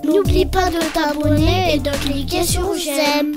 N'oublie pas de t'abonner et de cliquer sur j'aime.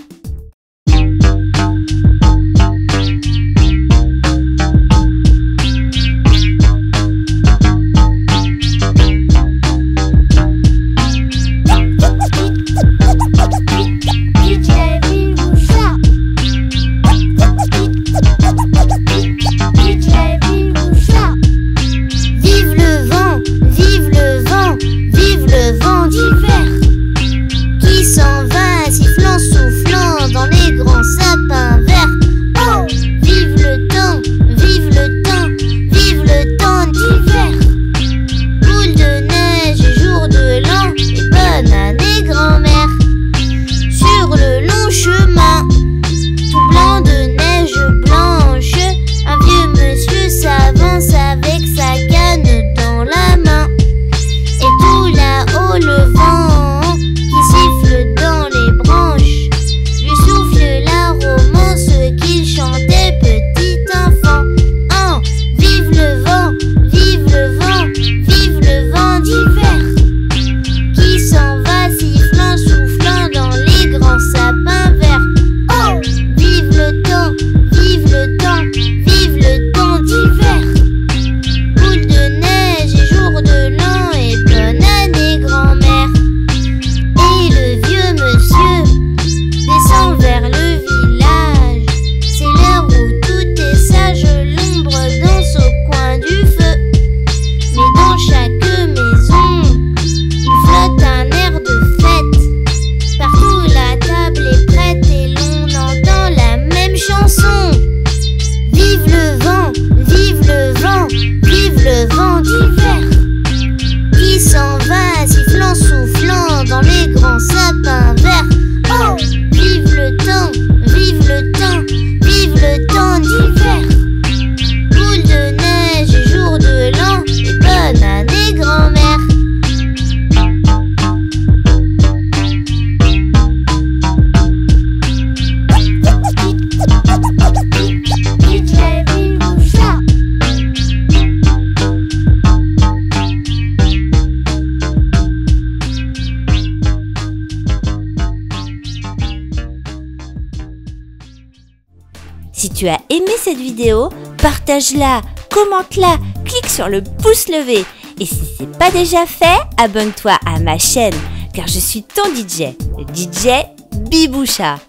Si tu as aimé cette vidéo, partage-la, commente-la, clique sur le pouce levé. Et si ce n'est pas déjà fait, abonne-toi à ma chaîne, car je suis ton DJ, le DJ Biboucha.